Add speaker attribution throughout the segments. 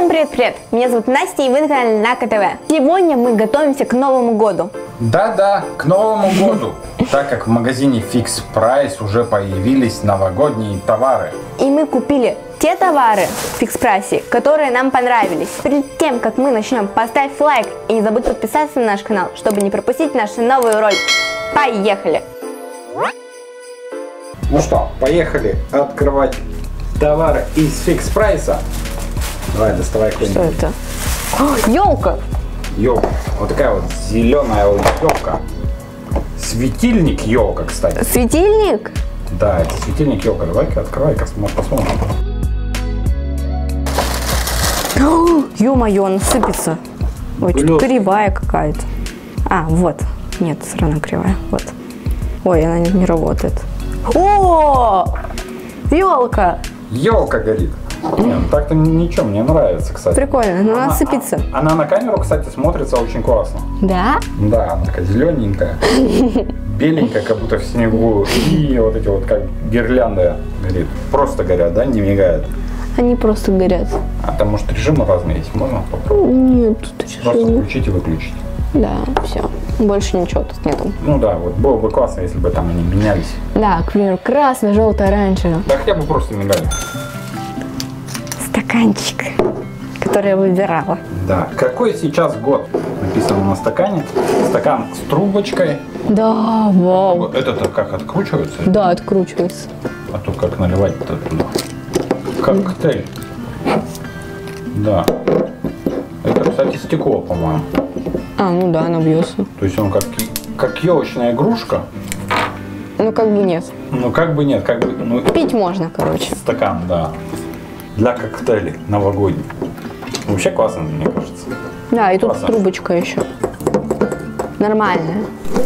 Speaker 1: Всем привет-привет! Меня зовут Настя, и вы на канале Нака ТВ. Сегодня мы готовимся к Новому году.
Speaker 2: Да-да, к Новому году, так как в магазине Fix Price уже появились новогодние товары.
Speaker 1: И мы купили те товары в Fix Price, которые нам понравились. Перед тем, как мы начнем, поставь лайк и не забудь подписаться на наш канал, чтобы не пропустить наши новые ролики. Поехали!
Speaker 2: Ну что, поехали открывать товары из Fix Price. Давай, доставай какой-нибудь.
Speaker 1: Что это? О, елка!
Speaker 2: Елка. Вот такая вот зеленая елка. Светильник елка, кстати.
Speaker 1: Светильник?
Speaker 2: Да, это светильник елка. Давай-ка открывай-ка, посмотрим.
Speaker 1: Ё-моё, она сыпется. Ой, что-то кривая какая-то. А, вот. Нет, все равно кривая. Вот. Ой, она не работает. О! Елка!
Speaker 2: Елка горит. Так-то ничего, мне нравится, кстати.
Speaker 1: Прикольно, но она сыпется.
Speaker 2: Она на камеру, кстати, смотрится очень классно.
Speaker 1: Да?
Speaker 2: Да, она такая зелененькая, беленькая, как будто в снегу. И вот эти вот как гирлянда горит. Просто горят, да, не мигают.
Speaker 1: Они просто горят.
Speaker 2: А там, может, режимы разные есть? Можно попробовать?
Speaker 1: Нет, тут
Speaker 2: Просто
Speaker 1: режим.
Speaker 2: включить и выключить.
Speaker 1: Да, все. Больше ничего тут нету.
Speaker 2: Ну да, вот было бы классно, если бы там они менялись.
Speaker 1: Да, к примеру, красный, желтый, оранжевый.
Speaker 2: Да хотя бы просто мигали.
Speaker 1: Стаканчик, который я выбирала.
Speaker 2: Да. Какой сейчас год? Написано на стакане. Стакан с трубочкой.
Speaker 1: Да, вау.
Speaker 2: Это-то как откручивается?
Speaker 1: Да, откручивается.
Speaker 2: А то как наливать-то туда? Как коктейль. Да. Это, кстати, стекло, по-моему.
Speaker 1: А, ну да, она бьется.
Speaker 2: То есть он как елочная игрушка.
Speaker 1: Ну как бы нет.
Speaker 2: Ну как бы нет, как бы. Ну,
Speaker 1: Пить можно, короче.
Speaker 2: стакан, да. Для коктейлей новогодних. Вообще классно, мне кажется.
Speaker 1: Да, и тут
Speaker 2: Классно.
Speaker 1: трубочка еще. Нормальная.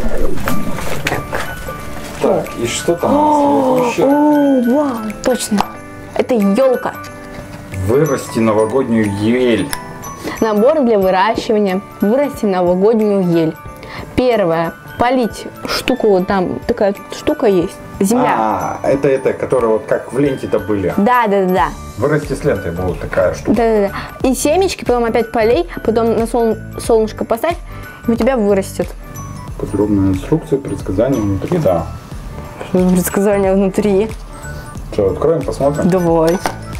Speaker 2: Так, и что там у нас еще?
Speaker 1: О, вау, точно. Это елка.
Speaker 2: Вырасти новогоднюю ель.
Speaker 1: Набор для выращивания. Вырасти новогоднюю ель. Первое. Полить штуку, вот там такая штука есть. Земля.
Speaker 2: А, это, которые вот как в ленте-то были.
Speaker 1: Да.
Speaker 2: Вырасти с лентой была такая штука.
Speaker 1: Да. И семечки, потом опять полей, потом на солнышко поставь, и у тебя вырастет.
Speaker 2: Подробная инструкция, предсказания внутри, да.
Speaker 1: Предсказание внутри.
Speaker 2: Что, откроем, посмотрим?
Speaker 1: Давай.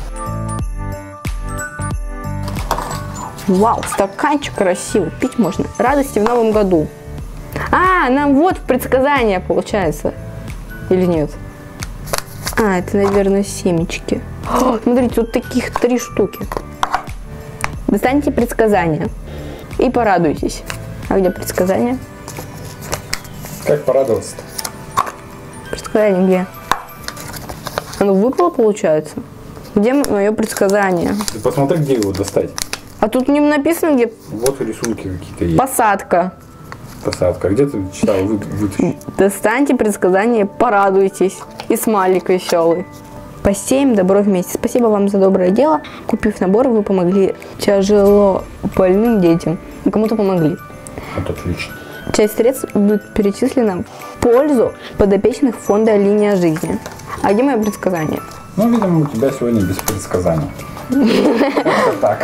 Speaker 1: Вау, стаканчик красивый, пить можно. Радости в новом году. А, нам вот предсказание получается. Или нет? А, это, наверное, семечки. О, смотрите, тут таких 3 штуки. Достаньте предсказание и порадуйтесь. А где предсказание?
Speaker 2: Как порадоваться-то?
Speaker 1: Предсказание где? Оно выпало, получается? Где мое предсказание?
Speaker 2: Ты посмотри, где его достать.
Speaker 1: А тут не написано, где
Speaker 2: Вот рисунки какие-то есть.
Speaker 1: посадка.
Speaker 2: Посадка. Где ты читал? Вытащи.
Speaker 1: Достаньте предсказание, порадуйтесь. И смайлик веселый. Посеем добро вместе. Спасибо вам за доброе дело. Купив набор, вы помогли тяжело больным детям. Вы кому-то помогли.
Speaker 2: Вот отлично.
Speaker 1: Часть средств будет перечислена в пользу подопечных фонда «Линия жизни». А где мое предсказание?
Speaker 2: Ну, видимо, у тебя сегодня без предсказаний. Как-то так.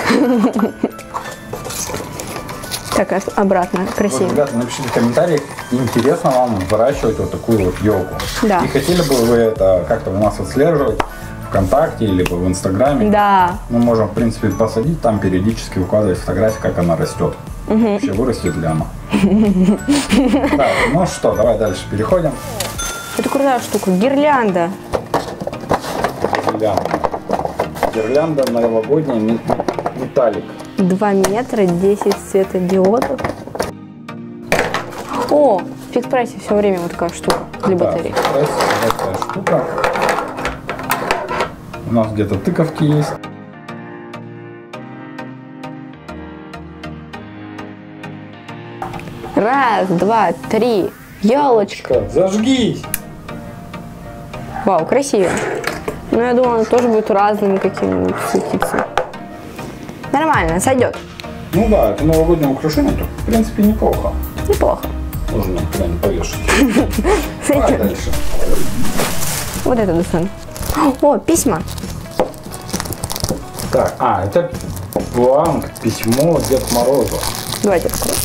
Speaker 1: Так, обратно, красиво.
Speaker 2: Вот, ребята, напишите в комментариях, интересно вам выращивать вот такую вот елку.
Speaker 1: Да.
Speaker 2: И хотели бы вы это как-то у нас отслеживать ВКонтакте, либо в Инстаграме.
Speaker 1: Да.
Speaker 2: Мы можем, в принципе, посадить, там периодически выкладывать фотографии, как она растет. Вообще, вырастет ли она. Да, ну что, давай дальше переходим.
Speaker 1: Это крутая штука. Гирлянда.
Speaker 2: Гирлянда новогодняя, металлик.
Speaker 1: 2 метра, 10 светодиодов. О, в Fix Price все время вот такая штука для батареи.
Speaker 2: Да, такая штука. У нас где-то тыковки есть.
Speaker 1: Раз, два, три. Елочка.
Speaker 2: Зажгись!
Speaker 1: Вау, красиво. Но я думала, она тоже будет разными какими-нибудь светиться. Нормально, сойдет.
Speaker 2: Ну да, это новогоднее украшение, то в принципе неплохо.
Speaker 1: Неплохо.
Speaker 2: Можно куда-нибудь повешать.
Speaker 1: Сойдет.
Speaker 2: Давай дальше.
Speaker 1: Вот это достану. О, письма.
Speaker 2: Так, это бланк, письмо Деду Морозу.
Speaker 1: Давайте откроем.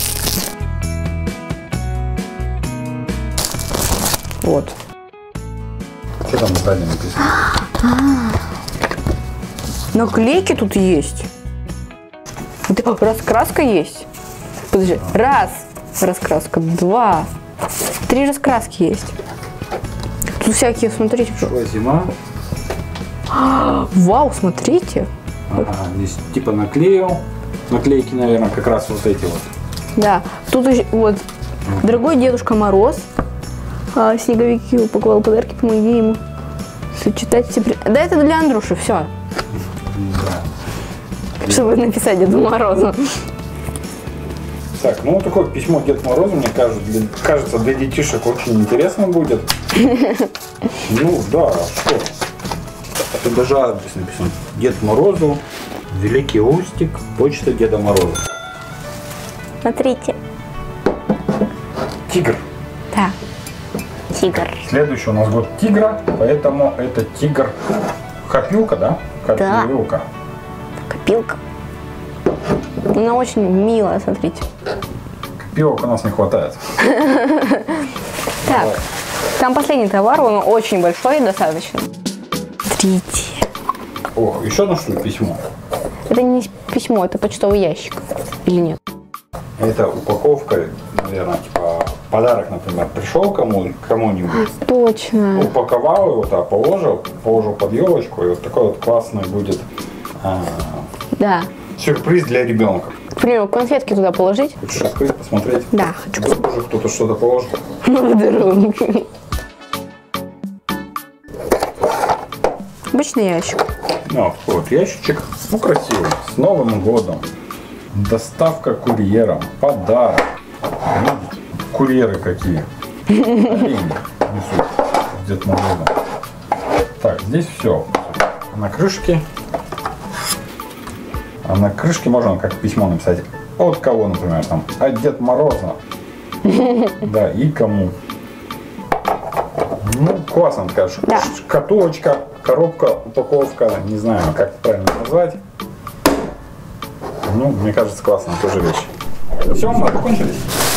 Speaker 1: Вот.
Speaker 2: Что там сзади написано?
Speaker 1: Наклейки тут есть. Раскраска есть. Подожди. Раз. Раскраска. 2. 3 раскраски есть. Тут всякие, смотрите.
Speaker 2: Шла зима.
Speaker 1: Вау, смотрите.
Speaker 2: Ага, здесь типа наклеил. Наклейки, наверное, как раз вот эти вот.
Speaker 1: Да. Тут еще вот. Дорогой Дедушка Мороз. Снеговики упаковал подарки, помоги ему. Сочетать все... Да это для Андрюши, все.
Speaker 2: Да.
Speaker 1: Чтобы написать Деду Морозу.
Speaker 2: Так, ну вот такое письмо Деду Морозу, мне кажется, для детишек очень интересно будет. Ну да, что? Тут даже адрес написан. Дед Морозу, Великий Устик, почта Деда Мороза.
Speaker 1: Смотрите.
Speaker 2: Тигр.
Speaker 1: Да. Тигр.
Speaker 2: Следующий у нас год тигра, поэтому это тигр. Копилка, да? Копилка.
Speaker 1: Копилка. Она очень милая, смотрите.
Speaker 2: Копилок у нас не хватает.
Speaker 1: Так, там последний товар, он очень большой достаточно. Смотрите.
Speaker 2: О, еще одно что ли письмо?
Speaker 1: Это не письмо, это почтовый ящик. Или нет?
Speaker 2: Это упаковка, наверное, типа подарок, например, пришел кому-нибудь.
Speaker 1: Точно.
Speaker 2: Упаковал его, да, положил под елочку, и вот такой вот классный будет
Speaker 1: Да.
Speaker 2: сюрприз для ребенка.
Speaker 1: К примеру, конфетки туда положить.
Speaker 2: Хочешь открыть, посмотреть?
Speaker 1: Да, хочу.
Speaker 2: Вдруг уже кто-то что-то положил.
Speaker 1: Подарунок. Обычный ящик.
Speaker 2: Ну, вот ящичек, ну, красивый, с Новым годом. Доставка курьером, подарок. Ну, курьеры какие. Олени несут с Дед Морозом. Так, здесь все. На крышке. А на крышке можно как письмо написать. От кого, например, там, от Деда Мороза. Да, и кому. Ну, классно, скажешь.
Speaker 1: Да.
Speaker 2: Шкатулочка, коробка, упаковка, не знаю, как правильно назвать. Ну, мне кажется, классно, тоже вещь. Все, мы закончились.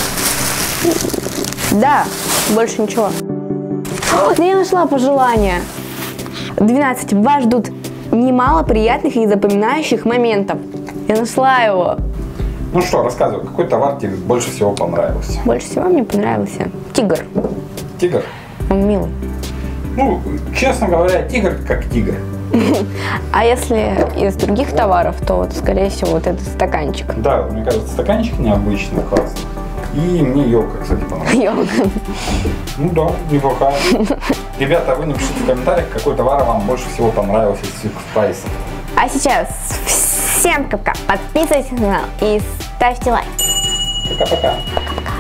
Speaker 1: Да, больше ничего. Вот, я нашла пожелание. 12. Вас ждут немало приятных и запоминающих моментов. Я нашла его.
Speaker 2: Ну что, рассказывай, какой товар тебе больше всего понравился?
Speaker 1: Больше всего мне понравился тигр.
Speaker 2: Тигр?
Speaker 1: Он милый.
Speaker 2: Ну, честно говоря, тигр как тигр.
Speaker 1: А если из других товаров, то вот, скорее всего, вот этот стаканчик.
Speaker 2: Да, мне кажется, стаканчик необычный, классный. И мне елка, кстати, понравилась.
Speaker 1: Ёлка.
Speaker 2: Ну да, неплохая. Ребята, вы напишите в комментариях, какой товар вам больше всего понравился из всех спайсов.
Speaker 1: А сейчас всем пока. Подписывайтесь на канал и ставьте лайк.
Speaker 2: Пока-пока.
Speaker 1: Пока-пока.